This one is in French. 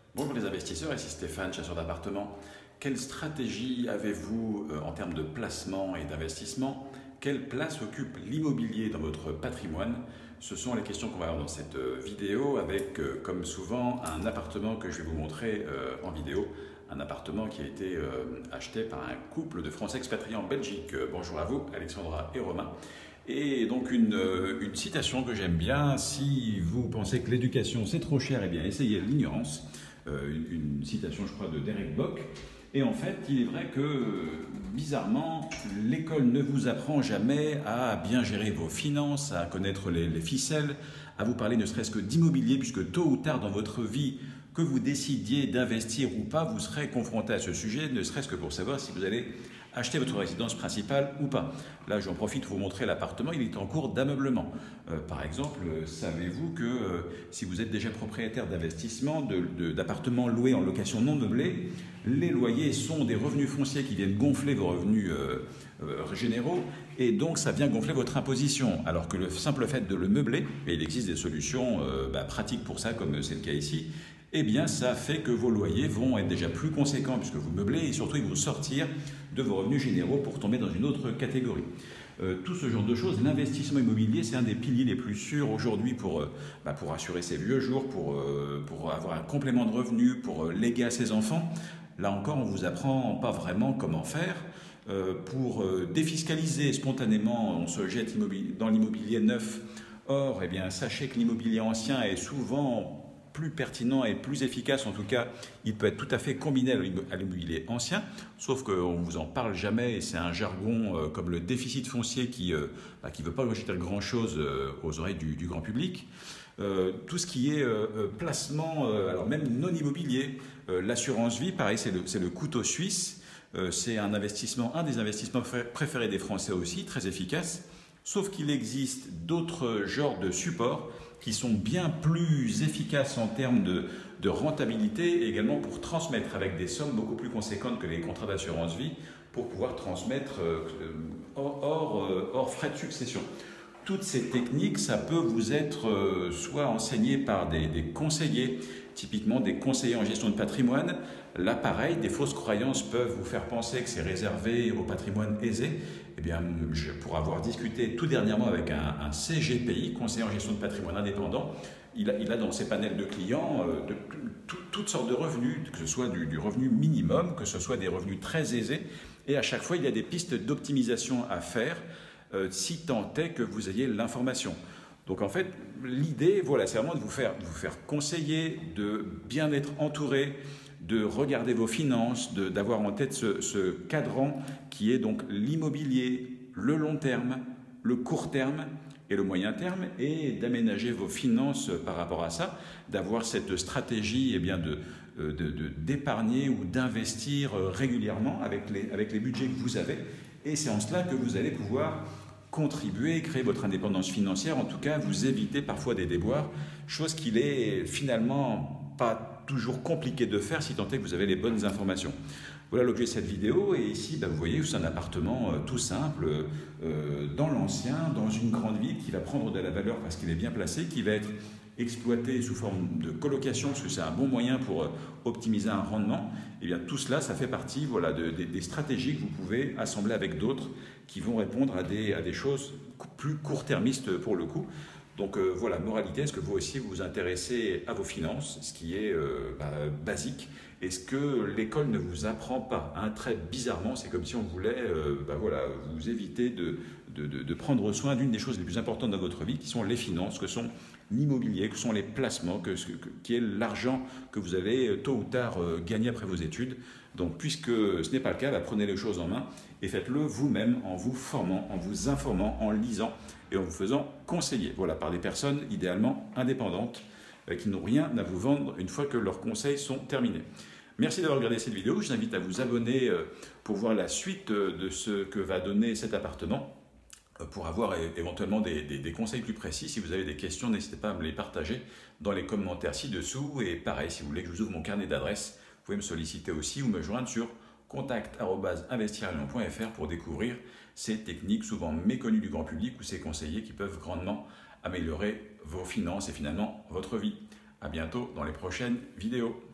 Bonjour les investisseurs, ici Stéphane, chasseur d'appartements. Quelle stratégie avez-vous en termes de placement et d'investissement? Quelle place occupe l'immobilier dans votre patrimoine? Ce sont les questions qu'on va avoir dans cette vidéo avec, comme souvent, un appartement que je vais vous montrer en vidéo. Un appartement qui a été acheté par un couple de Français expatriés en Belgique. Bonjour à vous, Alexandra et Romain. Et donc une citation que j'aime bien: si vous pensez que l'éducation c'est trop cher, eh bien essayez l'ignorance. Une citation, je crois, de Derek Bock. Et en fait, il est vrai que, bizarrement, l'école ne vous apprend jamais à bien gérer vos finances, à connaître les ficelles, à vous parler ne serait-ce que d'immobilier, puisque tôt ou tard dans votre vie, que vous décidiez d'investir ou pas, vous serez confronté à ce sujet, ne serait-ce que pour savoir si vous allez acheter votre résidence principale ou pas. Là, j'en profite pour vous montrer l'appartement, il est en cours d'ameublement. Par exemple, savez-vous que si vous êtes déjà propriétaire d'investissement, d'appartements loués en location non meublée, les loyers sont des revenus fonciers qui viennent gonfler vos revenus généraux, et donc ça vient gonfler votre imposition. Alors que le simple fait de le meubler, et il existe des solutions pratiques pour ça, comme c'est le cas ici, eh bien ça fait que vos loyers vont être déjà plus conséquents puisque vous meublez, et surtout ils vont sortir de vos revenus généraux pour tomber dans une autre catégorie. Tout ce genre de choses, l'investissement immobilier, c'est un des piliers les plus sûrs aujourd'hui pour assurer ses vieux jours, pour avoir un complément de revenus, pour léguer à ses enfants. Là encore, on ne vous apprend pas vraiment comment faire. Pour défiscaliser spontanément, on se jette dans l'immobilier neuf. Or, eh bien, sachez que l'immobilier ancien est souvent plus pertinent et plus efficace. En tout cas, il peut être tout à fait combiné à l'immobilier ancien, sauf qu'on ne vous en parle jamais, et c'est un jargon comme le déficit foncier qui ne veut pas rejeter grand-chose aux oreilles du grand public. Tout ce qui est placement, alors même non immobilier, l'assurance vie, pareil, c'est le couteau suisse. C'est un des investissements préférés des Français aussi, très efficace, sauf qu'il existe d'autres genres de supports qui sont bien plus efficaces en termes de rentabilité, et également pour transmettre avec des sommes beaucoup plus conséquentes que les contrats d'assurance vie, pour pouvoir transmettre hors frais de succession. Toutes ces techniques, ça peut vous être soit enseigné par des conseillers, typiquement des conseillers en gestion de patrimoine. Là, pareil, des fausses croyances peuvent vous faire penser que c'est réservé au patrimoine aisé. Eh bien, pour avoir discuté tout dernièrement avec un CGPI, conseiller en gestion de patrimoine indépendant, il a dans ses panels de clients toutes sortes de revenus, que ce soit du revenu minimum, que ce soit des revenus très aisés. Et à chaque fois, il y a des pistes d'optimisation à faire, si tant est que vous ayez l'information. Donc en fait, l'idée, voilà, c'est vraiment de vous faire conseiller, de bien être entouré, de regarder vos finances, d'avoir en tête ce cadran qui est donc l'immobilier, le long terme, le court terme et le moyen terme, et d'aménager vos finances par rapport à ça, d'avoir cette stratégie d'épargner ou d'investir régulièrement avec les budgets que vous avez. Et c'est en cela que vous allez pouvoir contribuer, créer votre indépendance financière, en tout cas vous éviter parfois des déboires, chose qu'il est finalement pas toujours compliqué de faire si tant est que vous avez les bonnes informations. Voilà l'objet de cette vidéo, et ici vous voyez, c'est un appartement tout simple, dans l'ancien, dans une grande ville, qui va prendre de la valeur parce qu'il est bien placé, qui va être exploité sous forme de colocation, parce que c'est un bon moyen pour optimiser un rendement. Et bien tout cela, ça fait partie des stratégies que vous pouvez assembler avec d'autres qui vont répondre à des choses plus court-termistes pour le coup. Donc voilà, moralité, est-ce que vous aussi vous vous intéressez à vos finances, ce qui est basique, et ce que l'école ne vous apprend pas, hein, très bizarrement, c'est comme si on voulait vous éviter de prendre soin d'une des choses les plus importantes dans votre vie, qui sont les finances, que sont l'immobilier, que sont les placements, qui est l'argent que vous allez tôt ou tard gagner après vos études. Donc puisque ce n'est pas le cas, prenez les choses en main et faites-le vous-même, en vous formant, en vous informant, en lisant et en vous faisant conseiller, voilà, par des personnes idéalement indépendantes qui n'ont rien à vous vendre une fois que leurs conseils sont terminés. Merci d'avoir regardé cette vidéo. Je vous invite à vous abonner pour voir la suite de ce que va donner cet appartement, pour avoir éventuellement des conseils plus précis. Si vous avez des questions, n'hésitez pas à me les partager dans les commentaires ci-dessous. Et pareil, si vous voulez que je vous ouvre mon carnet d'adresses, vous pouvez me solliciter aussi ou me joindre sur contact@investiralion.fr pour découvrir ces techniques souvent méconnues du grand public, ou ces conseillers qui peuvent grandement améliorer vos finances et finalement votre vie. À bientôt dans les prochaines vidéos.